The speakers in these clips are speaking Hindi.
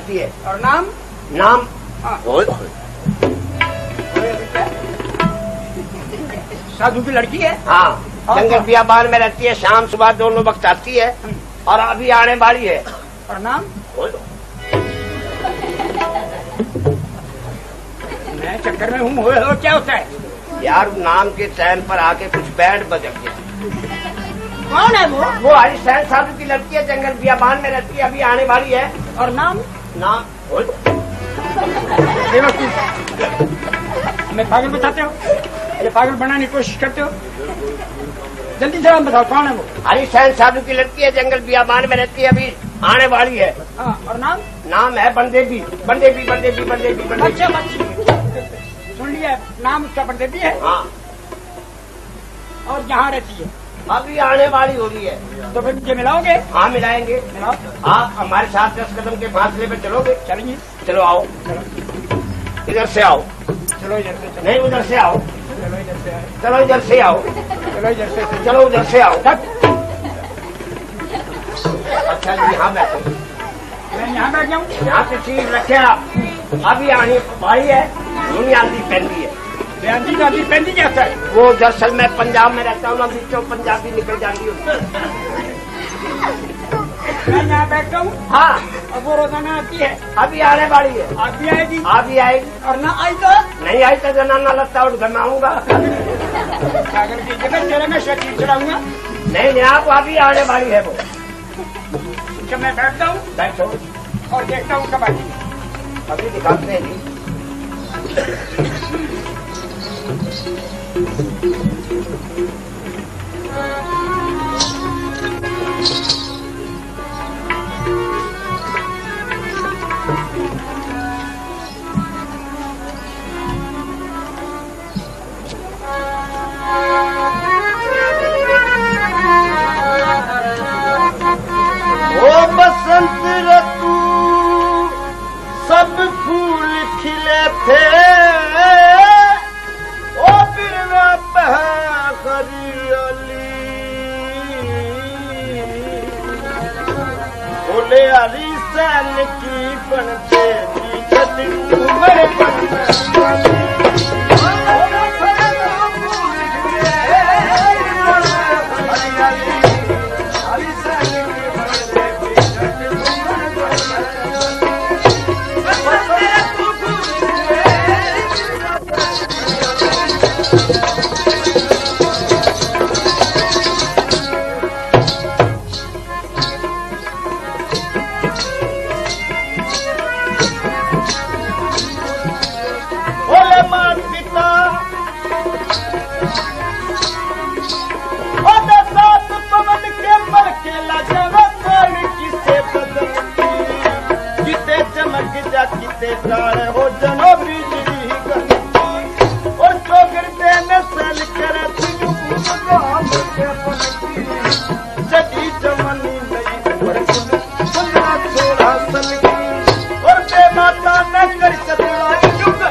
और नाम? नाम साधु की लड़की है। हाँ, जंगल बियाबान में रहती है, शाम सुबह दोनों वक्त आती है और अभी आने वाली है। और नाम? मैं चक्कर में हूँ, हो क्या होता है यार? नाम के टाइम पर आके कुछ बैंड बजल गया। कौन है वो? वो हरीशैन साधु की लड़की है, जंगल बियाबान में रहती है, अभी आने वाली है। और नाम? नाम हमें पागल बताते हो, ये पागल बनाने की कोशिश करते हो। जल्दी से नाम बताओ, कौन है वो? हरीशैन साधु की लड़की है, जंगल बियाबान में रहती है, अभी आने वाली है। और नाम? नाम है बंदेबी। बंदेबी बंदेबी बंदेबी बंदेबी। अच्छा, सुन लिया, नाम उसका बंदेबी है। हाँ। और यहाँ रहती है, अभी आने वाली हो रही है। तो फिर मुझे मिलाओगे? हाँ, मिलाएंगे। मिलाओ। आप हमारे साथ 10 कदम के फासले पे चलोगे? चलेंगे। चलो आओ, इधर से आओ। चलो इधर से। नहीं, उधर से आओ। चलो इधर से। चलो इधर से आओ। चलो इधर से। चलो उधर से आओ। अच्छा जी, यहाँ बैठो। मैं यहाँ बैठ जाऊँ? यहाँ से चीज रखे आप। अभी आनी भाई है, दुनिया दी पहनती है। बयानी का भी पहनी जाता है। वो दरअसल मैं पंजाब में रहता हूँ ना, बीचों पंजाबी निकल जाती हूँ। मैं यहाँ बैठता हूँ। हाँ। और वो रोजाना आती है। अभी आने वाली है। आप भी आएगी? आप भी आएगी। और ना आई तो? नहीं आई तो जनाना लगता उठ घर में आऊंगा। सागर की जगह तेरे में शकील चढ़ाऊंगा। नहीं, आप अभी आने वाली है वो। जब मैं बैठता हूँ, बैठो और देखता हूँ कब आती। अभी दिखाते हैं जी। ओ बसंत ऋतु सब फूल खिले थे, ओ बिरवा हरियाली, बोले हरीशैन की बनते उम्र बन हो जनो बिजली और चौकर देने सल कर जगी जमनी नहीं छोड़ा सल और बेमाता न कर सकता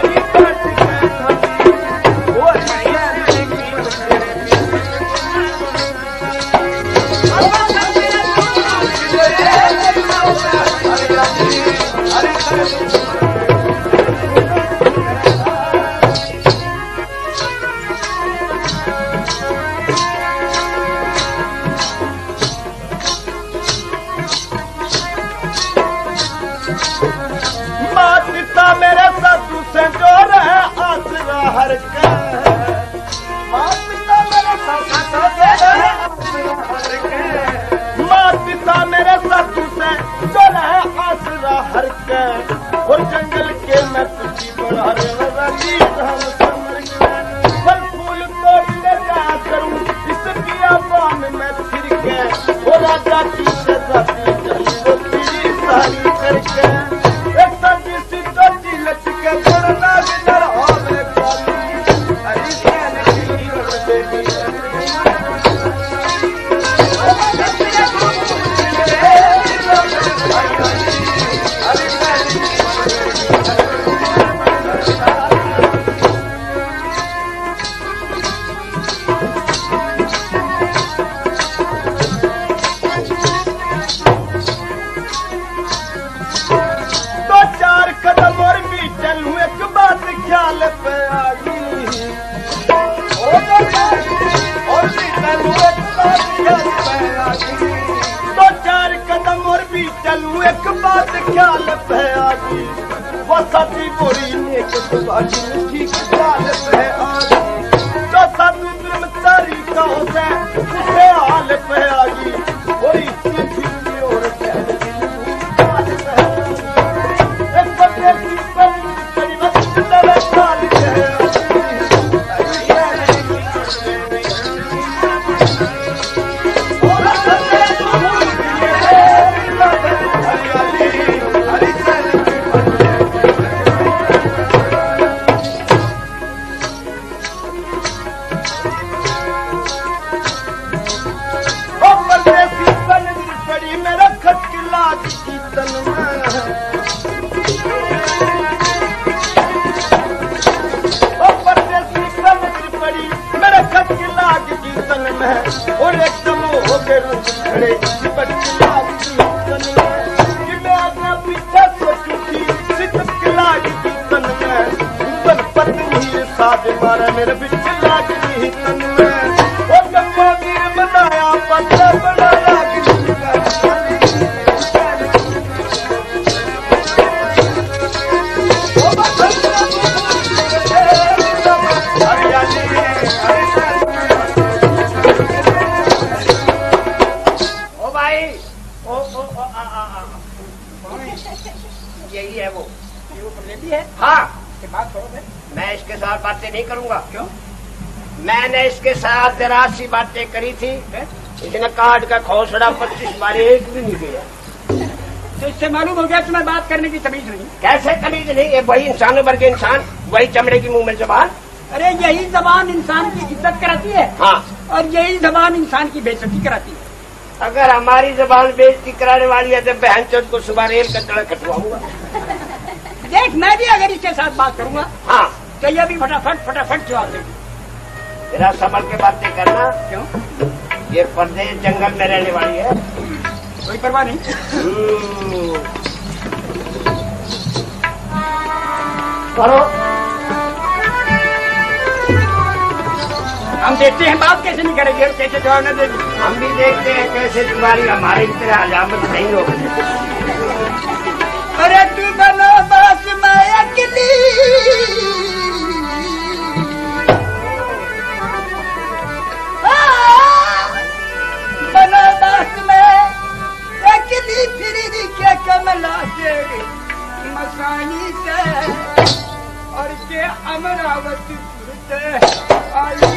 मेरे साधु से जो रहे आसरा हर के, माँ पिता मेरे साधु से जो रहे आसरा हर के, और जंगल के मैं तुझी बड़ा रही हम समर के, फल फूल तोड़ ले जा करूं इस बियाबान में फिर के, और राजा की शहजादी चली वो तेरी सारी करके, एक सब्जी सी चोटी लचके पड़ना बिदर होवे काली, हरीशैन की बंदेबी। हरीशैन की चलूं एक बात ख्याल पे आ गई, और भी चलूं एक बात ख्याल पे आ गई, 2-4 कदम और भी चलूं एक बात ख्याल पे आ गई, वो साथी बोरी ने के बाजी ठीक ख्याल पे आ गई, तो साथी तुम तरीका से उसे हाल पे आ गई, कोई फिर और ख्याल पे एक बच्चे की बड़ी वक्त तेरे ख्याल पे और एकदम हो गए खड़े पीछे सोचू थी लाग की तन में पत्नी साज मारा मेरे बिच लाग की तन में और जब बनाया पत्थर बनाया यही है वो लेती है। हाँ, बात करो मैं इसके साथ बातें नहीं करूंगा। क्यों? मैंने इसके साथ जरा सी बातें करी थी, इसने काट का खोसड़ा 25 बार एक भी नहीं गया। तो इससे मालूम हो गया तुम्हें बात करने की तमीज नहीं। कैसे तमीज नहीं? ये वही इंसानों भर के इंसान, वही चमड़े की मुंह में जबान। अरे यही जबान इंसान की इज्जत कराती है। हाँ, और यही जबान इंसान की बेइज्जती कराती है। अगर हमारी जबान बेइज्जती कराने वाली है तो बहन चौथ को सुबह रेल का तड़ा कटवाऊंगा। देख, मैं भी अगर इसके साथ बात करूंगा हाँ, तो ये भी फटाफट जवाब देगी। मेरा संभल के बातें करना। क्यों? ये परदेश जंगल में रहने वाली है, कोई परवाह नहीं। करो। हम देखते हैं बात कैसे नहीं करेंगे, कैसे जवाब न देगी। हम भी देखते हैं कैसे तुम्हारी हमारे की तरह हजामत नहीं होगी। अरे तू बनो बस मैं अकेली, बनो बस मैं अकेली, फिर के कमला से मसानी से और के अमरावती से आई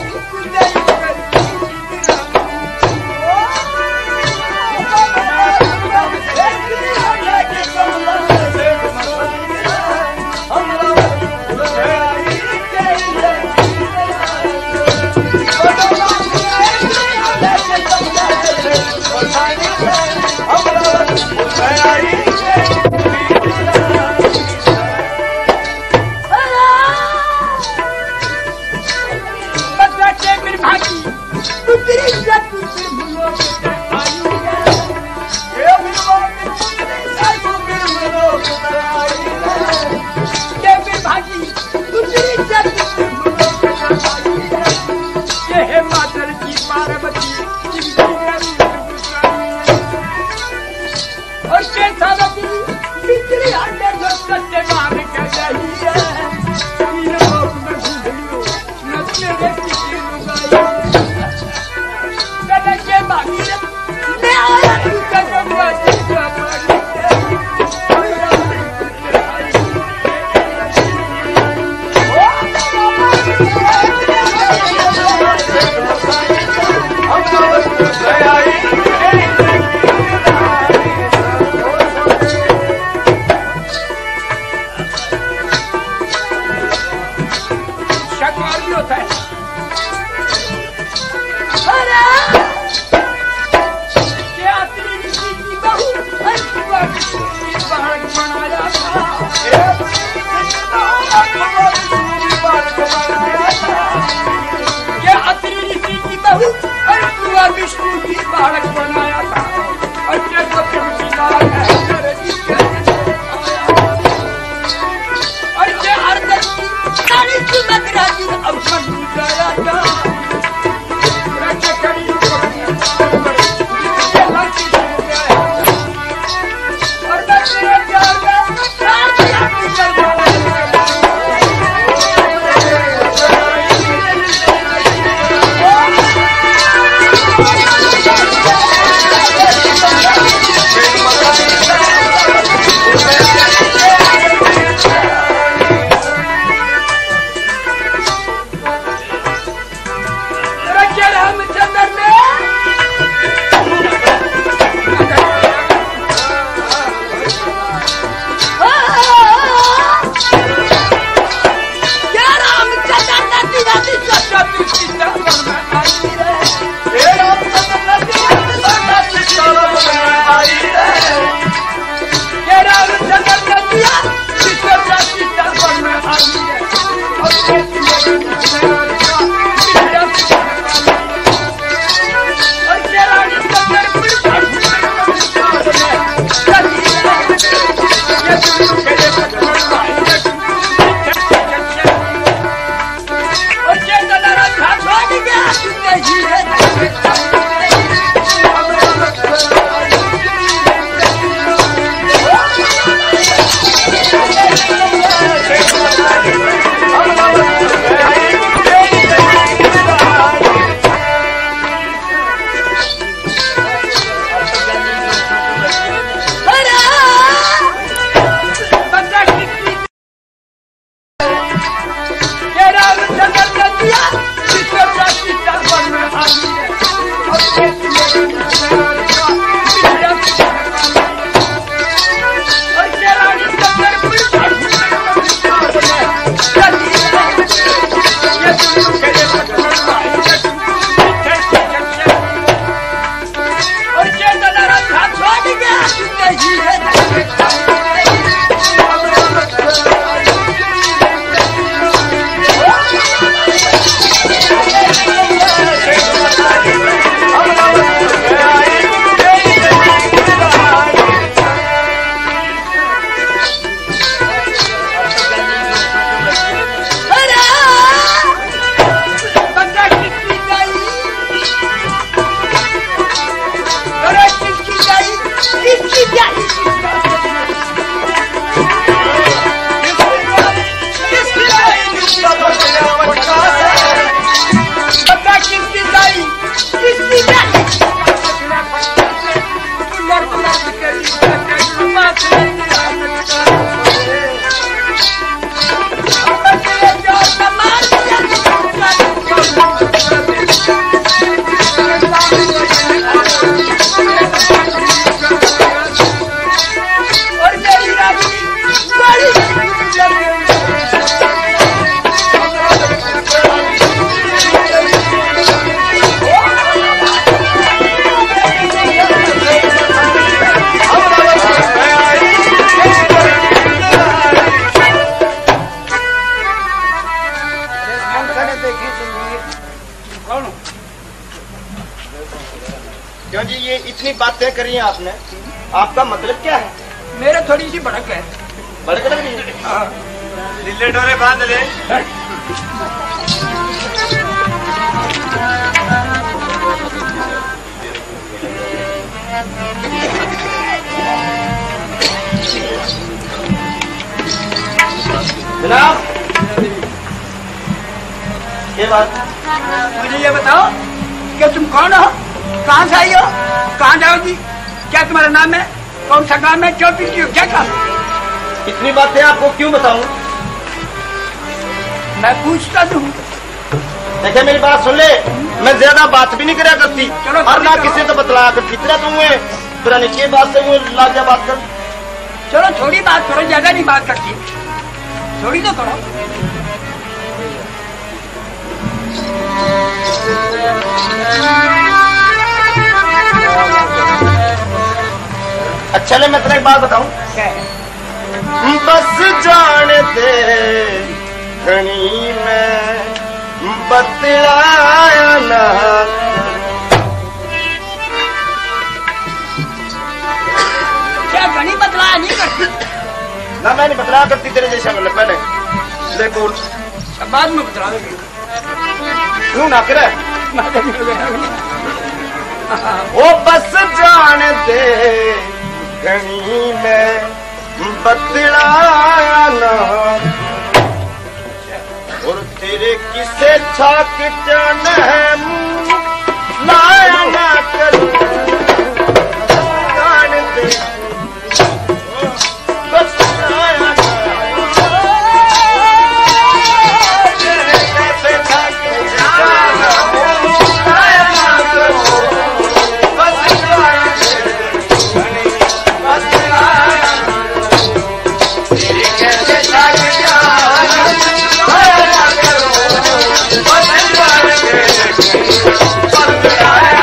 क्यों जी ये इतनी बातें करी हैं आपने, आपका मतलब क्या है? मेरा थोड़ी सी भड़क है। भड़क लग रही है? हाँ। ढीले डोरे बांध ले। जनाब ये बात मुझे ये बताओ कि तुम कौन हो, कहाँ से आई हो, कहाँ जाओगी, क्या तुम्हारा नाम है, कौन सा काम है, क्यों पीती हो, क्या काम है? इतनी बातें आपको क्यों बताऊं? मैं पूछता हूँ। देखिए मेरी बात सुन ले, मैं ज्यादा बात भी नहीं करा करती चलो, और ना किसी से बतला कर कितना तुम पुरानी की बात से वो लाग जा बात कर। चलो थोड़ी बात करो, ज्यादा नहीं बात करती, थोड़ी तो करो। अच्छा ले मैं तेरे एक बात बताऊं, क्या है? बस जान दे घनी में बतलाया ना, क्या घनी बतलाया नहीं करती? ना मैं नहीं बतलाया करती तेरे जैसा, मतलब पहले देखो अब बाद में बतला दोगे। क्यों ना करे वो बस जान दे घनी में बतलाया ना, और तेरे किसे छाक जान है लाया ना करूं, जान दे बस लाया ना, तेरे किसे छाक जान लाया ना करूं, बस लाया बस लाया, तेरे कैसे छाक जान लाया ना करूं, बस लाया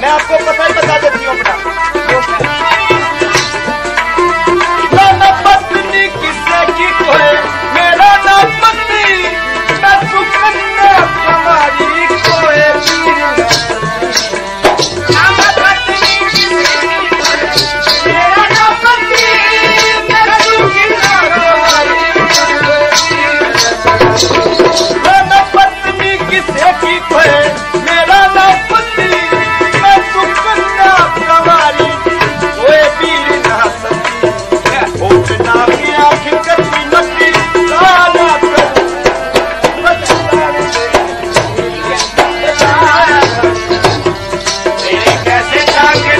आपको पता ही बता देती हूँ अपना। पत्नी किससे की कोई मेरा ना पत्नी मैं सुकन्या कुमारी कोई पत्नी किससे की कोई मेरा ना पत्नी मैं सुकन्या कुमारी कोई भी ना सकती ना की आखिर कभी नटी लाना कैसे जाके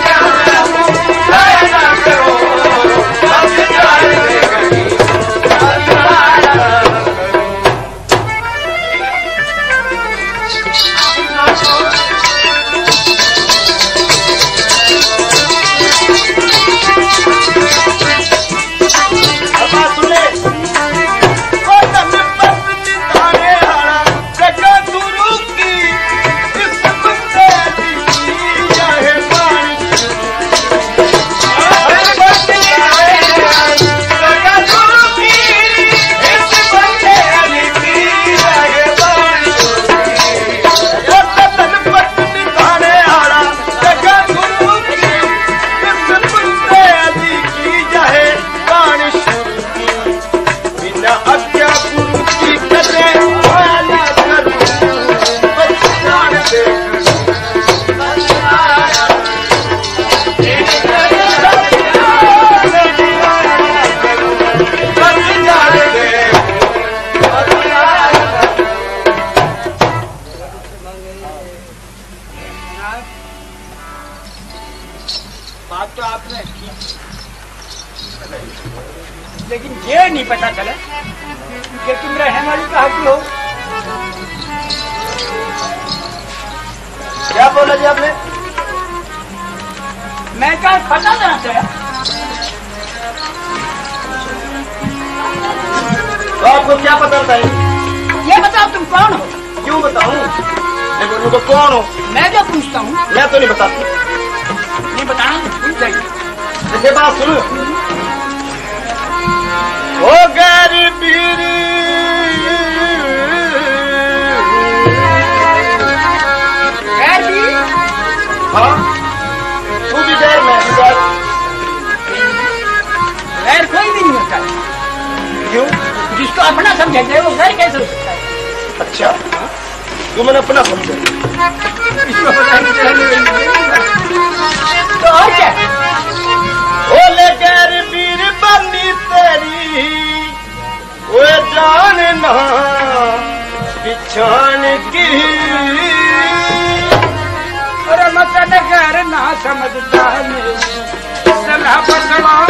बात तो आपने की, लेकिन ये नहीं पता चला कि तुम रहने वाली कहाँ की हो। क्या बोला जी आपने? मैं क्या पता देना चाहा। तो आपको क्या पता बताइए? ये बताओ तुम कौन हो? क्यों बताऊं? मैं बोलूं तो कौन हो? मैं जो पूछता हूँ मैं तो नहीं बताती। नहीं बताना भूल जाइए। जैसे बात सुनो, ओ गरीबी हाँ तू भी डर मैं भी डर। गैर कोई भी नहीं होता है। क्यों? जिसको अपना समझेंगे वो गैर कैसे हो सकता है? अच्छा तू मैंने अपना समझा। इसको बताएंगे तो और क्या? ओले गैर वीर बनी तेरी वो जान ना बिछान की। अरे मतलब गैर ना समझता सलाह पर सवाल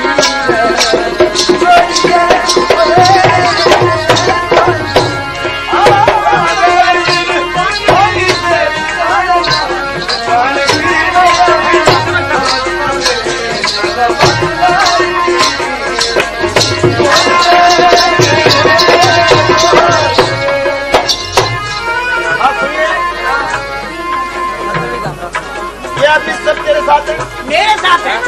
सब तेरे साथ है? मेरे साथ है।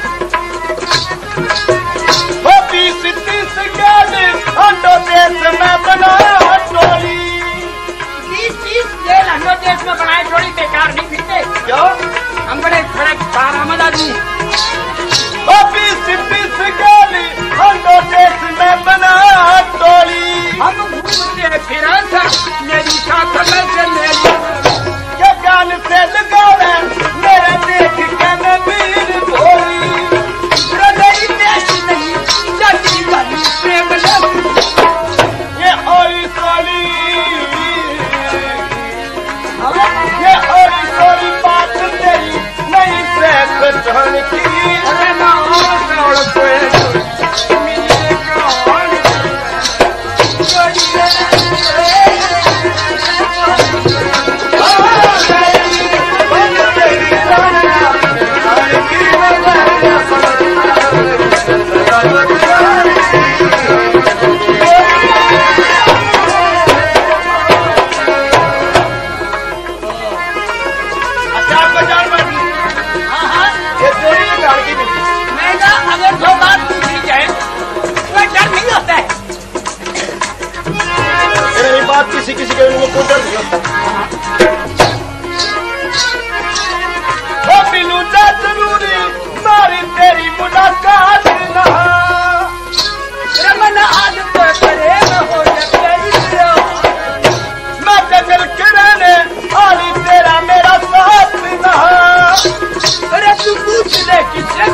वो 20-30 गाने अंडो देश में बनाया टोली। 20-30 जेल अंडो देश में बनाए टोली बेकार नहीं फिरते। क्यों? हम बड़े खड़े कारामद आदमी। वो 20-30 गाने अंडो देश में बनाया टोली। हम घूमते फिरा था मेरी साथ में से मेरी ये गान से लगावे मेरा देख के मैं वीर भोली। हृदय देश नहीं जाती वाली प्रेम लगी। ये औरी सोली बात तेरी नहीं से पहचान की। अरे ना और कोई मिले कौन किससे